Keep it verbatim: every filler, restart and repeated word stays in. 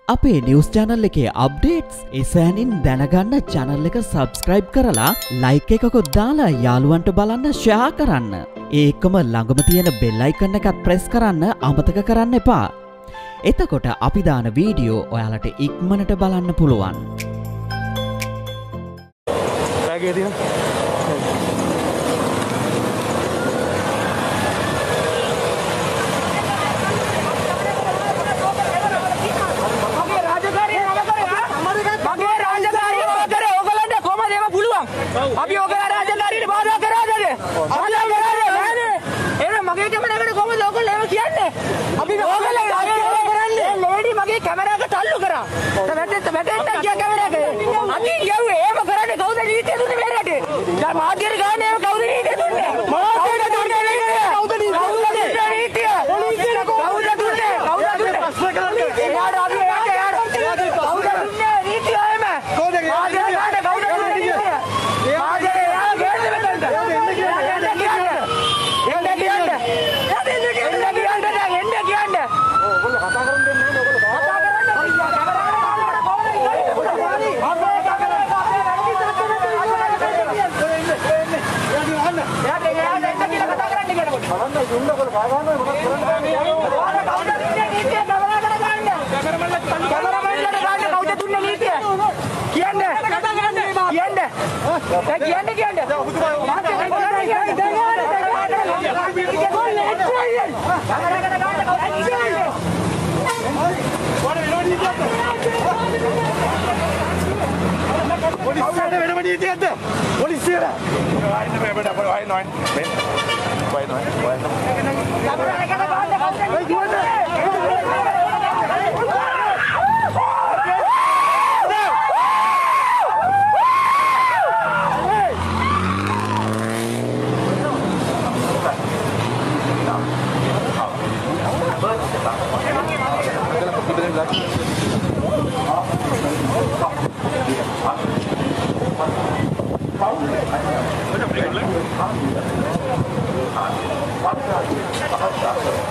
අපේ news channel එකේ updates ඉසෑනින් දැනගන්න channel එක subscribe කරලා like එකකුත් දාලා යාළුවන්ට බලන්න share කරන්න. ඒකම ළඟම තියෙන bell icon එකත් press කරන්න අමතක කරන්න එපා. එතකොට අපි දාන වීඩියෝ ඔයාලට ඉක්මනට බලන්න පුළුවන්. Lagi dia. අපි ඔයගොල්ලෝ රාජකාරියට බාධා කරාද? බාධා කරාද? නෑනේ. එහෙනම් මගේ කැමරාවකට කොහමද ඔයගොල්ලෝ එහෙම කියන්නේ? අපි ඔයගොල්ලෝ කරන්නේ. ලේඩි මගේ කැමරාවකට තල්ලු කරා. වැටෙන්න වැටෙන්න කිය කැමරාවක. අපි යව්වේ එහෙම කරන්නේ කවුද නීතිය දුන්නේ මේ රටේ? දැන් මාධ්‍යයට ගානේ එහෙම කවුද නීතිය දුන්නේ? මාධ්‍යයට දුන්නේ නේද? කවුද නීතිය? කවුද නීතිය? පොලිසියට කවුද දුන්නේ? කවුද දුන්නේ? ප්‍රශ්න කරන්නේ. එයාට අපි එයාට එයාට කවුද දුන්නේ නීතිය එහෙම? කවුද? මාධ්‍යයට ගානේ කවුද දුන්නේ නීතිය? Polisi ada. Ini beda beda lain lain. Lain lain. Lain.